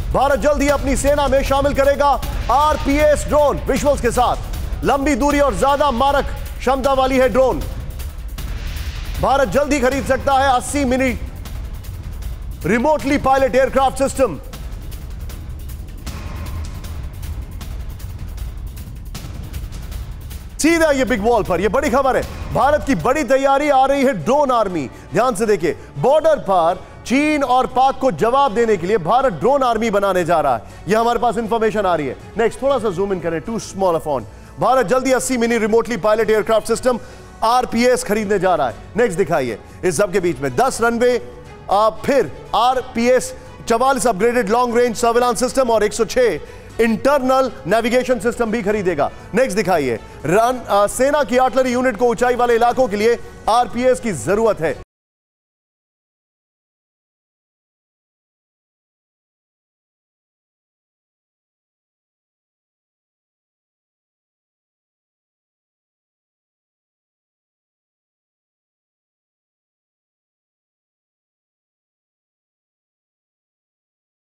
भारत जल्द ही अपनी सेना में शामिल करेगा आरपीएस ड्रोन विजुअल्स के साथ। लंबी दूरी और ज्यादा मारक क्षमता वाली है ड्रोन। भारत जल्द ही खरीद सकता है 80 mini remotely pilot aircraft system. सीधा ये बिग वॉल पर, ये बड़ी खबर है। भारत की बड़ी तैयारी आ रही है ड्रोन आर्मी। ध्यान से देखिए, बॉर्डर पर चीन और पाक को जवाब देने के लिए भारत ड्रोन आर्मी बनाने जा रहा है। यह हमारे पास इंफॉर्मेशन आ रही है। नेक्स्ट थोड़ा सा जूम इन करें, too small a font. Bharat जल्दी 80 mini remotely pilot aircraft system RPS खरीदने जा रहा है। नेक्स्ट दिखाइए, इस सब के बीच में 10 रनवे, फिर RPS 44 upgraded long range surveillance system और 106 इंटरनल नेविगेशन सिस्टम भी खरीदेगा। नेक्स्ट दिखाइए, सेना की आर्टिलरी यूनिट को ऊंचाई वाले इलाकों के लिए आरपीएस की जरूरत है।